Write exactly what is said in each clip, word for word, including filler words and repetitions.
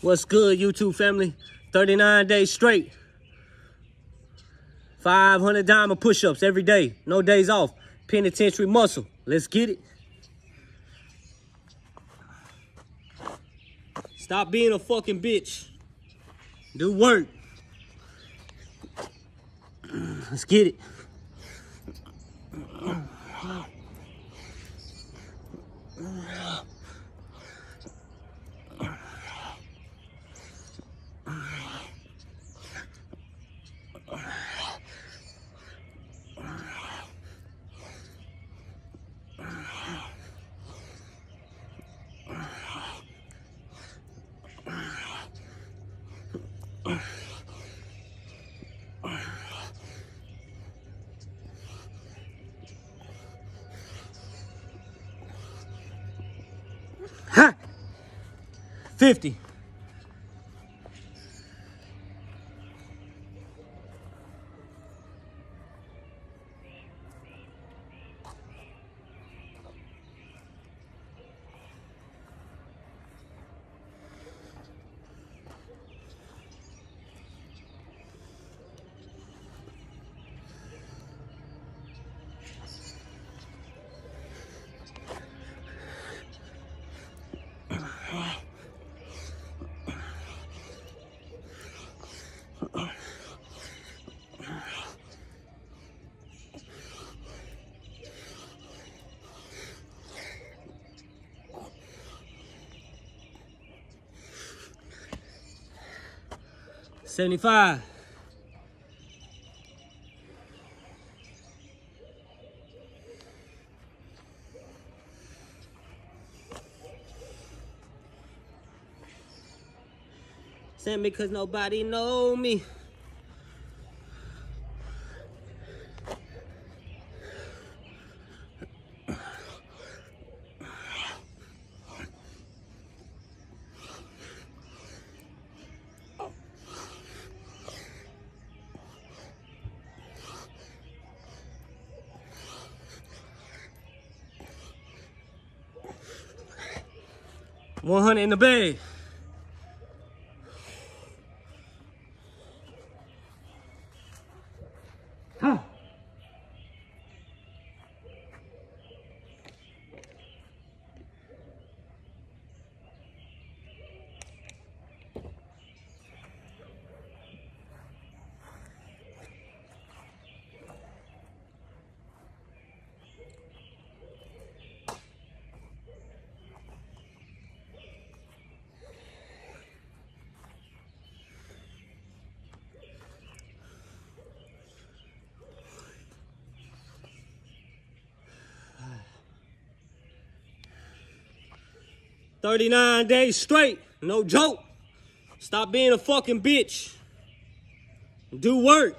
What's good, YouTube family? thirty-nine days straight. five hundred diamond push-ups every day. No days off. Penitentiary muscle. Let's get it. Stop being a fucking bitch. Do work. Let's get it. Ha! fifty. seventy-five. Send me cause nobody know me. one hundred in the bag. Huh. thirty-nine days straight. No joke. Stop being a fucking bitch. Do work.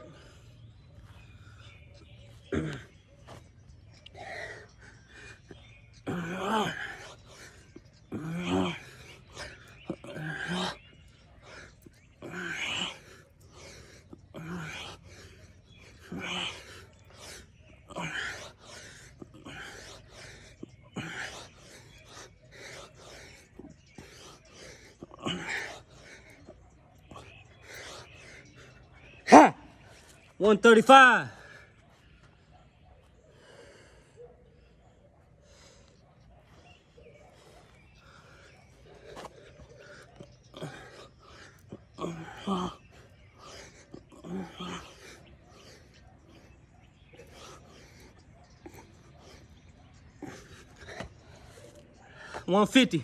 Ha! one thirty-five. one fifty.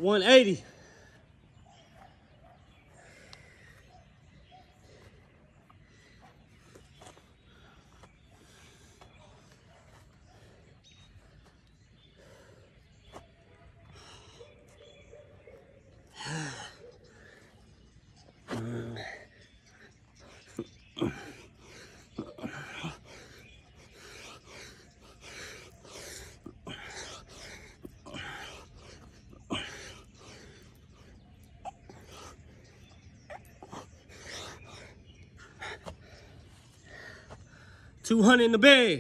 one eighty. two hundred in the bag.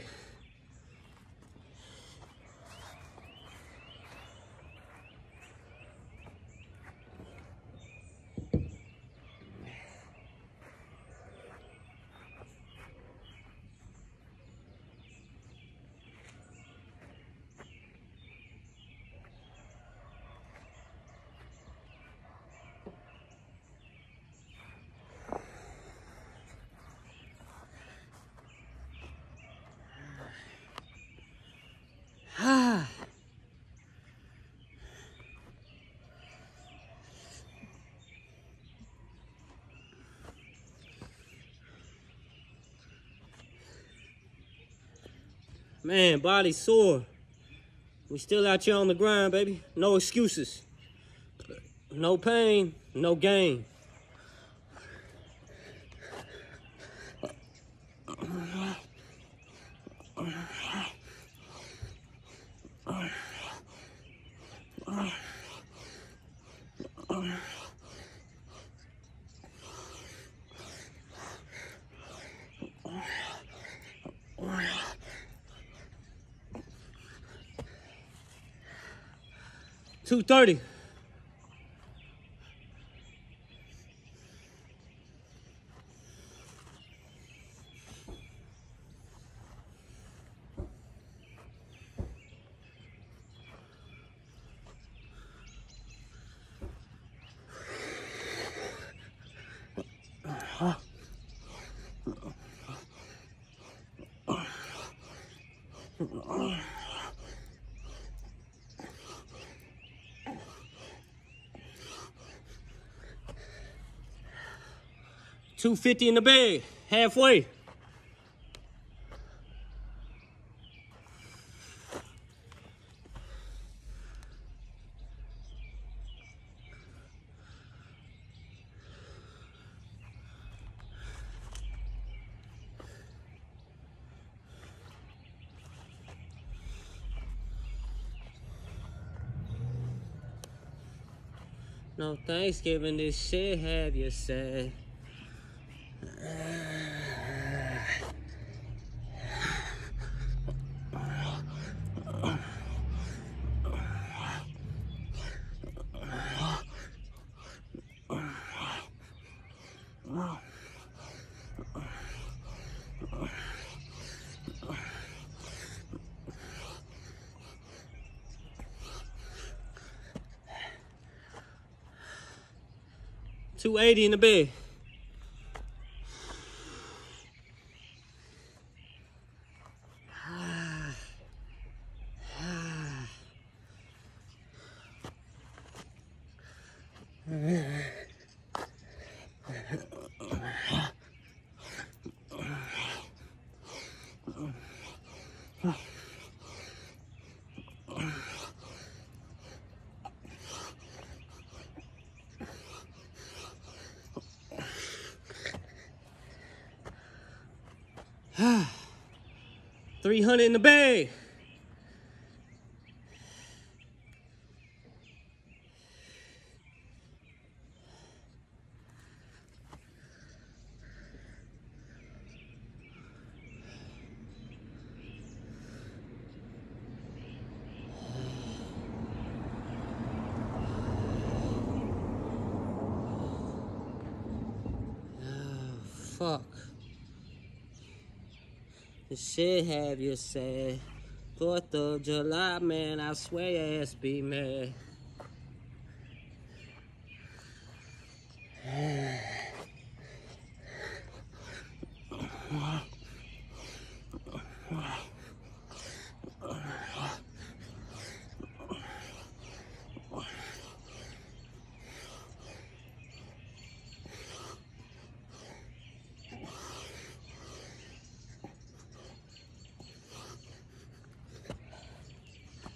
Man, body sore. We still out here on the grind, baby. No excuses. No pain, no gain. two thirty. two fifty in the bag, halfway. No Thanksgiving, this shit have you sad. two eighty in the bed. three hundred in the bag. Fuck. This shit have you sad. Fourth of July, man, I swear your ass be mad.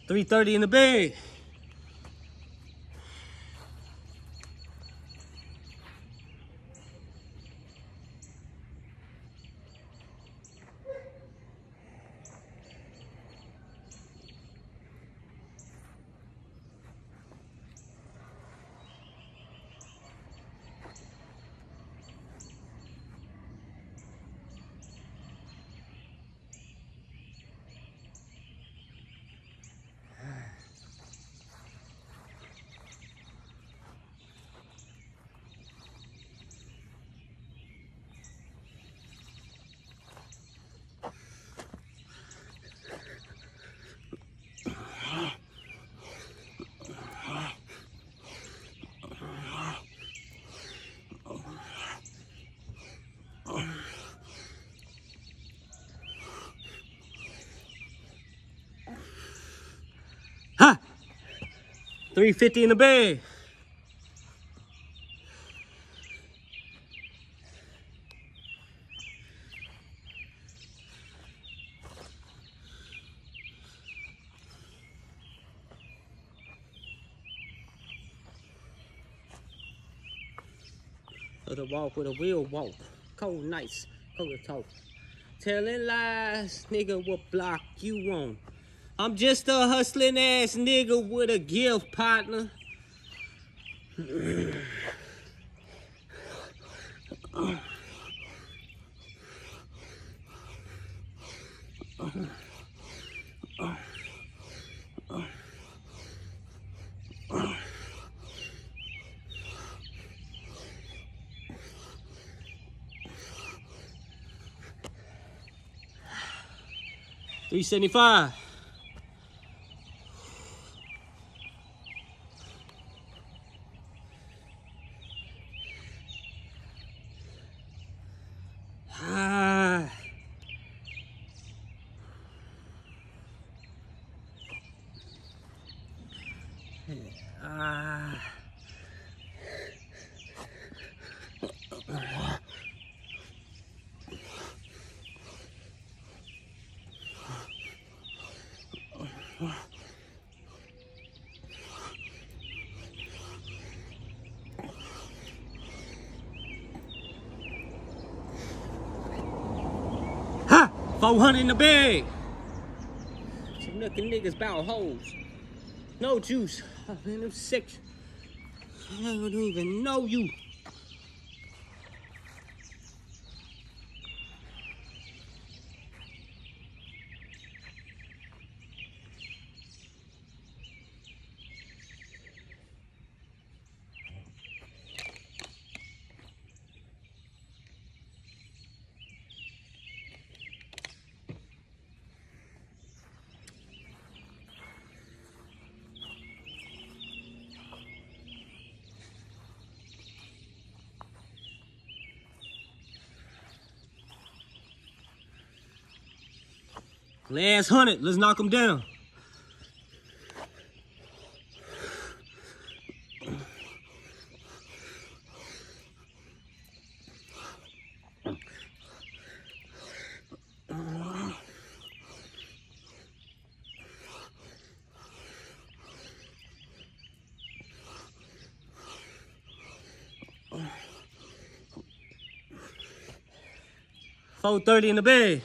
three thirty in the bag. Ha! three fifty in the bag. The walk with a real walk. Cold nights, cold talk. Telling lies, nigga, what block you on? I'm just a hustling ass nigga with a gift, partner. three seventy-five. Ah. Ah. Ha! four hundred in the bag. Some looking niggas bout hoes. No juice. Oh, man, I'm sick. I don't even know you. Last hundred, let's knock them down. four thirty in the bag.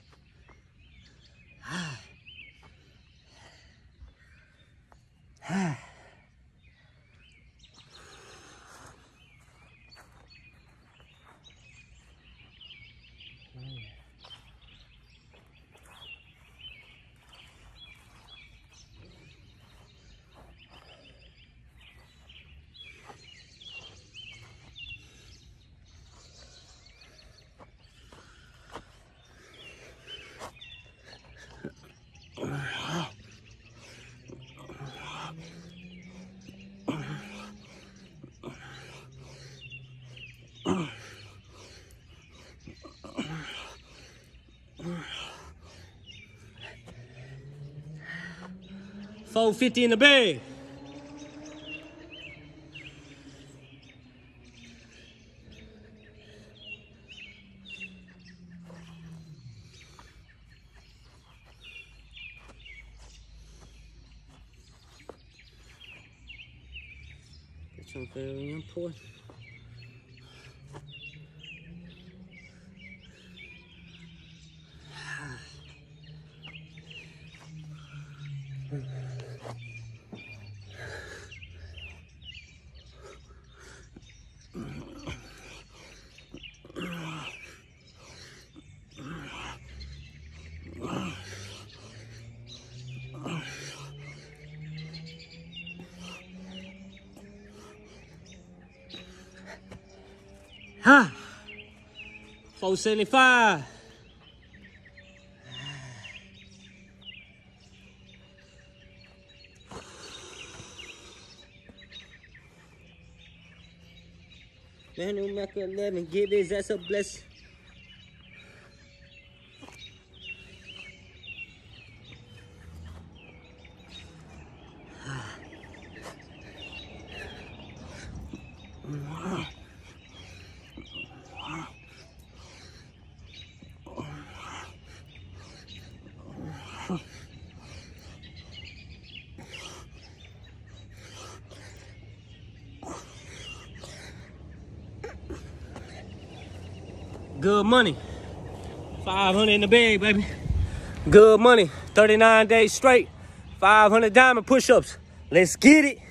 four fifty in the bag. Something very important. Ha! four seventy-five. Man, no Mecca eleven, give his ass a blessing. Good money. five hundred in the bag, baby. Good money. thirty-nine days straight. five hundred diamond push-ups. Let's get it.